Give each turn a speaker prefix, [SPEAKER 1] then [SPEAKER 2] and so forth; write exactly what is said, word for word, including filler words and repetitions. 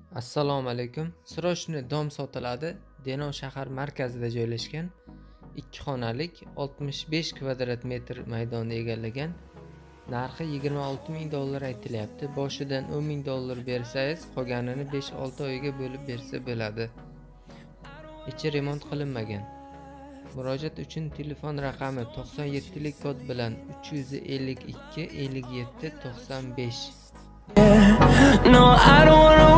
[SPEAKER 1] Assalomu alaykum. Srochniy dom sotiladi. Denov shahar markazida joylashgan. ikki xonalik oltmish besh kvadrat metr maydonni egallagan. Narxi yigirma olti ming dollar aytilyapti. Boshidan o'n ming dollar bersangiz, qolganini besh olti oyga bo'lib bersa bo'ladi. Ichi remont qilinmagan. Murojaat uchun telefon raqami to'qson yetti lik kod bilan uch yuz ellik ikki ellik yetti to'qson besh.
[SPEAKER 2] No, I don't wanna